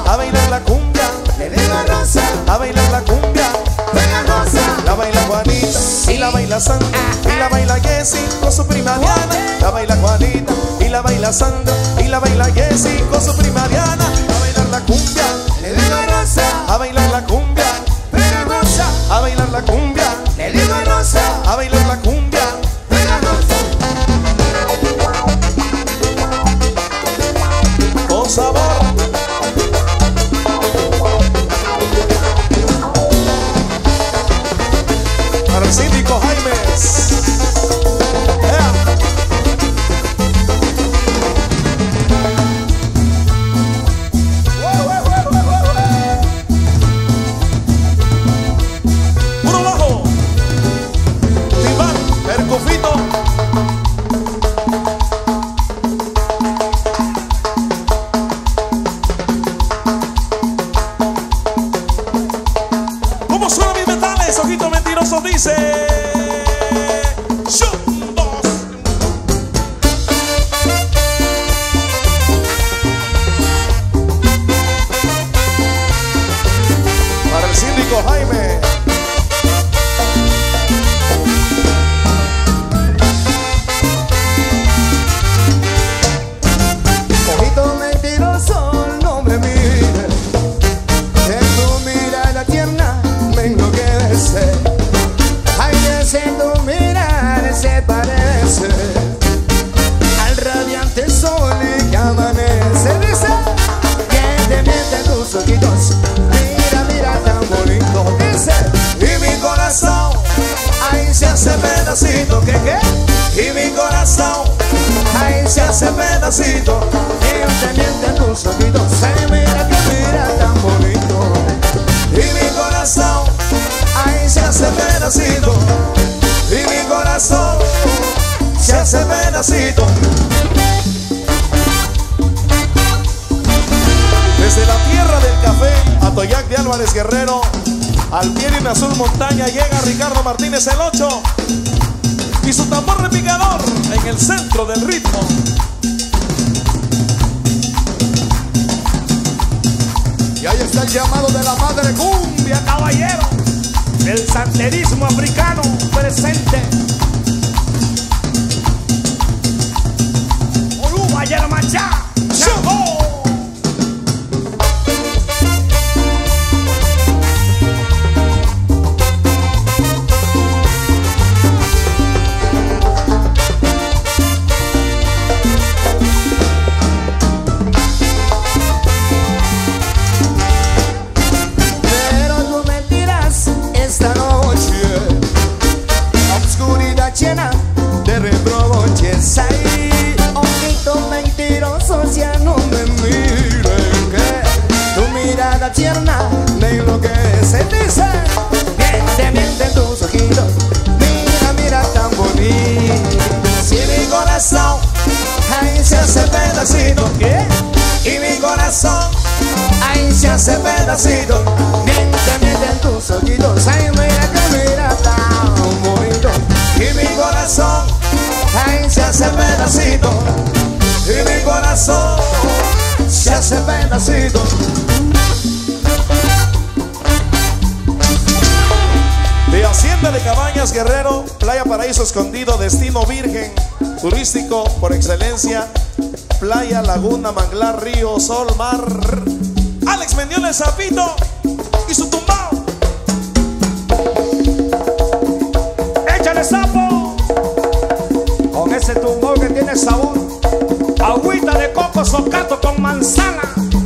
a bailar la cumbia. Le digo a Rosa, A bailar la cumbia. venga Rosa. La baila Juanita y la baila Sandra y la baila Jessie con su prima Diana. La baila Juanita y la baila Sandra y la baila Jessie con su prima Diana. A bailar la cumbia. Le digo a Rosa, A bailar la cumbia. venga Rosa. A bailar la cumbia. Le digo a Rosa, A bailar la cumbia. venga Rosa. Con sabor. Para el síndico Jaimes. Puro bajo. Timbal, percufito. ¿Cómo suenan mis metales? Ojito mentiroso dice. Chumbos. Para el síndico Jaime. Ojito mentiroso, no me mires. En tu mirada tierna me enloquece. Ay, ese tu mirada se parece al radiante sol que amanece. Dice que te mienten tus ojitos. Mira, mira tan bonito. Dice, y mi corazón ahí se hace pedacito. ¿Qué? Y mi corazón ahí se hace pedacito. Y te mienten tus ojitos. Ay, mira tan bonito. Y mi corazón ahí se hace pedacito. Y mi corazón se hace pedacito. Desde la tierra del café, Atoyac de Álvarez Guerrero, al pie de una azul montaña llega Ricardo Martínez el 8 y su tambor repicador en el centro del ritmo. Y ahí está el llamado de la madre cumbia, caballero. El santerismo africano presente. Oruba Yermachá, Chagó. Pero tú me tiras esta noche, obscuridad llena de reproches. Ay, ojitos mentirosos, ya no me miren, que tu mirada tierna me enloquece. Dice, mienten tus ojitos. Mira, mira tan bonito. Si mi corazón ahí se hace pedacito, ¿qué? Y mi corazón ahí se hace pedacito. Mienten tus ojitos. Ay, mira tan bonito. Y mi corazón ahí se hace pedacito. Y mi corazón se hace pedacito. De Hacienda de Cabañas Guerrero, Playa Paraíso Escondido, destino virgen turístico por excelencia, playa, laguna, manglar, río, sol, mar. Alex Mendiola el Zapito y su tumbao. Échale sapo con ese tumbao que tiene sabor. Agüita de coco socato con manzana.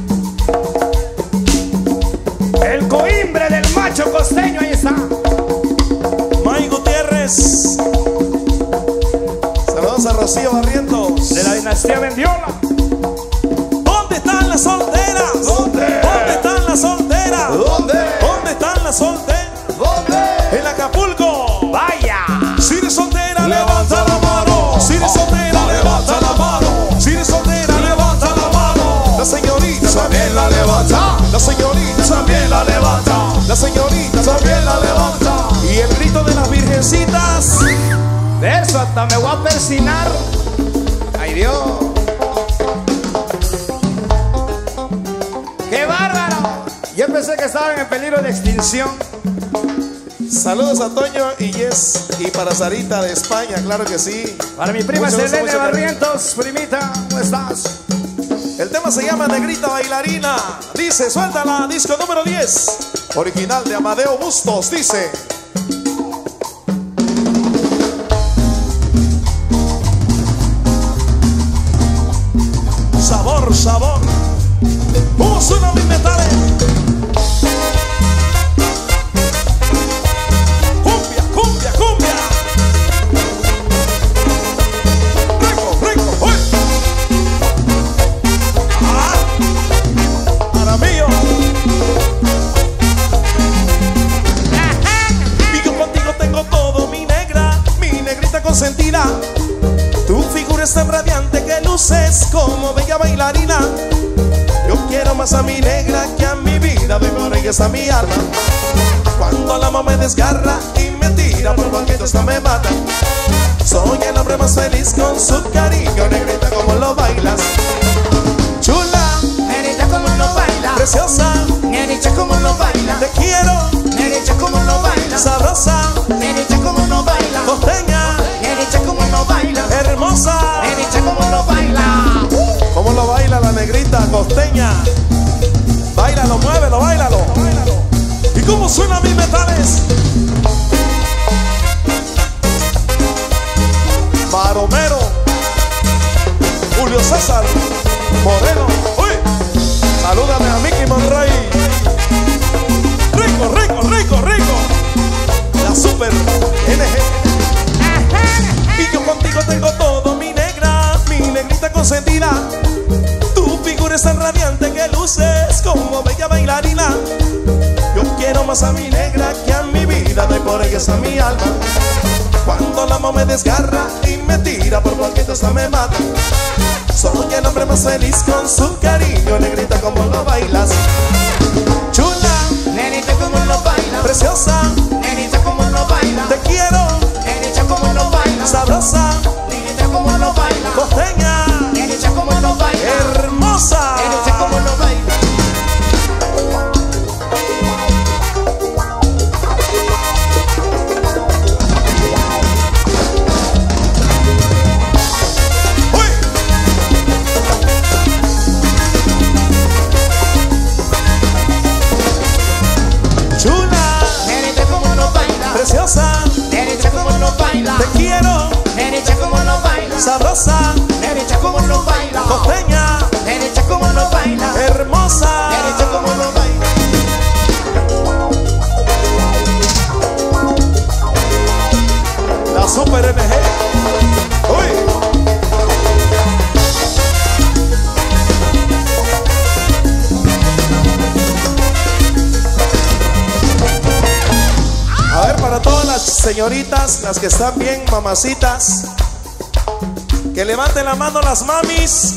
El coimbre del macho costeño, ahí está. May Gutiérrez. Saludos a Rocío Barrientos. De la dinastía Mendiola. ¿Dónde están las solteras? ¿Dónde? ¿Dónde están las solteras? ¿Dónde? ¿Dónde están las solteras? ¿Dónde? En Acapulco. Vaya. Si eres soltera, levanta la mano. Si eres soltera, levanta la mano. Si eres soltera, levanta la mano. La señorita también la levanta. La señorita también la levanta. La señorita también la levanta. Y el grito de las virgencitas. De eso hasta me voy a persinar. Ay, Dios. ¡Qué bárbaro! Yo pensé que estaban en peligro de extinción. Saludos a Toño y Jess y para Sarita de España, claro que sí. Para mi prima Mucho gusto, Selene mucho Barrientos, primita, ¿cómo estás? El tema se llama Negrita Bailarina. Dice, suéltala, disco número 10. Original de Amadeo Bustos, dice. Sabor, sabor. ¿Cómo suenan mis metales? Cumbia, cumbia, cumbia. Rico, rico, uy. Ah, para mí yo. Y yo contigo tengo todo, mi negra, mi negrita consentida. Tu figura es tan radiante que luces como bella bailarina. Yo quiero más a mi negra que a mi vida, doy por ella está mi alma. Cuando la amo me desgarra y me tira, por cualquier cosa me mata. Soy el hombre más feliz con su cariño, negrita como lo bailas. Chula, Negrita como lo baila, preciosa, negrita como lo baila, te quiero, negrita como lo baila, sabrosa, negrita como lo baila, costeña, negrita como lo baila, hermosa. negrita como lo baila. ¿Cómo lo baila la negrita costeña? Báilalo, muévelo, báilalo. ¿Y cómo suenan mis metales? Maromero, Julio César Moreno. Uy, salúdame a Mickey Monroy. Rico, rico, rico, rico. La super NG. Y yo contigo tengo todo, mi negra, mi negrita consentida. Tu figura es tan radiante que luces como bella bailarina. Yo quiero más a mi negra que a mi vida, doy por ella está mi alma. Cuando la amo me desgarra y me tira, por cualquier cosa me mata. Soy el hombre más feliz con su cariño, negrita como lo bailas. Chula, Negrita como lo baila, preciosa, negrita como lo baila, te quiero, negrita como lo baila, sabrosa, negrita como lo baila, costeña, negrita como lo baila, hermosa. negrita como lo baila. Uy. Chula, Negrita como lo baila, preciosa, negrita como lo baila, te quiero, negrita como lo baila, sabrosa, negrita como lo baila, costeña, negrita como lo baila, hermosa. negrita como lo baila. La super MG. Uy. A ver, para todas las señoritas, las que están bien mamacitas, que levanten la mano las mamis.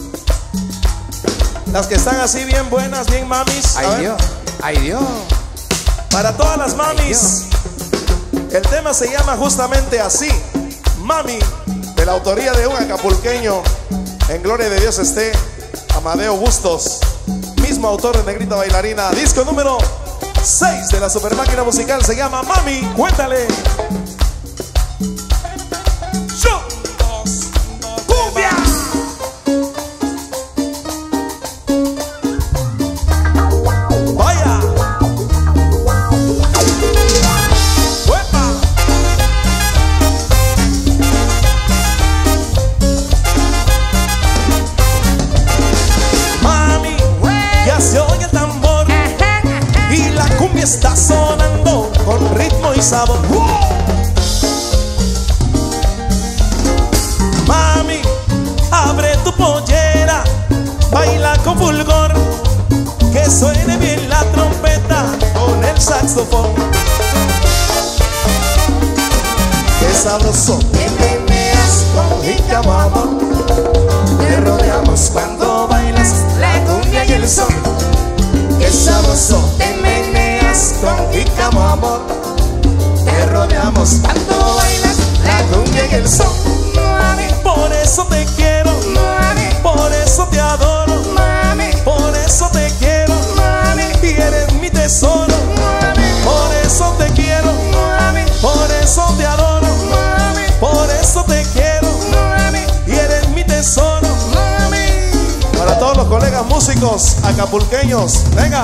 Las que están así bien buenas, bien mamis. A Ay ver, Dios, ay Dios. para todas las mamis, el tema se llama justamente así, Mami, de la autoría de un acapulqueño, en gloria de Dios esté, Amadeo Bustos, mismo autor de Negrita Bailarina, disco número 6 de la super máquina musical, se llama Mami, cuéntale. Yo, cumbia. Vaya. ¡Uepa! Mami, ya se oye el tambor y la cumbia está sonando con ritmo y sabor. Mami, abre tu pollera, baila con fulgor, que suene bien la trompeta con el saxofón. Qué sabroso Te meneas con mi amor, te rodeamos cuando bailas la cumbia y el son. Qué sabroso te meneas con mi amor, te rodeamos cuando bailas la cumbia y el son. Mami, por eso te quiero, mami, por eso te adoro, mami, por eso te quiero. colegas músicos acapulqueños. Venga.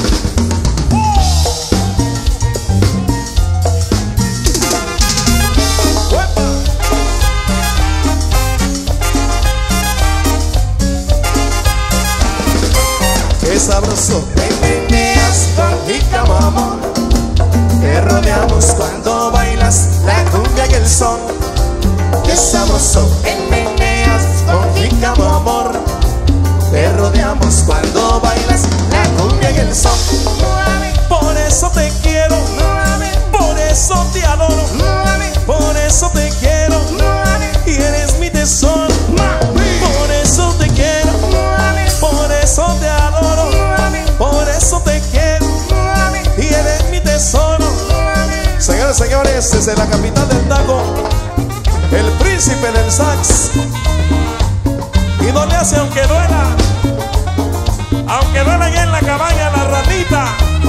Qué sabroso me meneas con jícama, amor. Te rodeamos cuando bailas la cumbia y el son. Qué sabroso me meneas con jícama, amor. Te rodeamos cuando bailas la cumbia y el son. Por eso te quiero, por eso te adoro, por eso te quiero y eres mi tesoro. Por eso te quiero, por eso te adoro, por eso te quiero y eres mi tesoro. Señores, señores, desde la capital del taco, el príncipe del sax. Y no le hace aunque duela allá en la cabaña la ratita.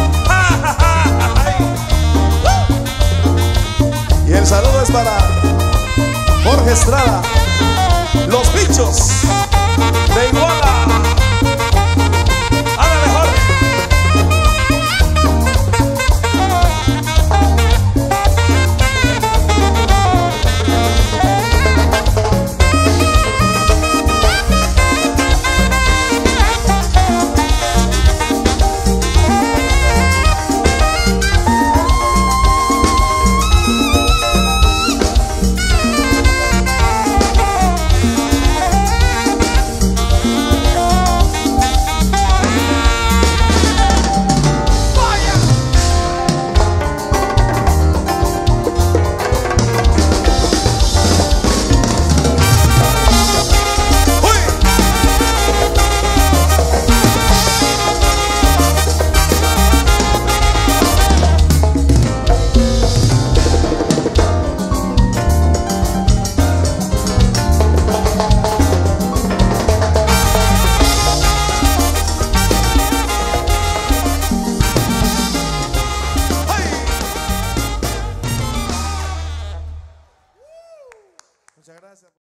Y el saludo es para Jorge Estrada, los bichos de Iguala. Ándale, Jorge. Muchas gracias.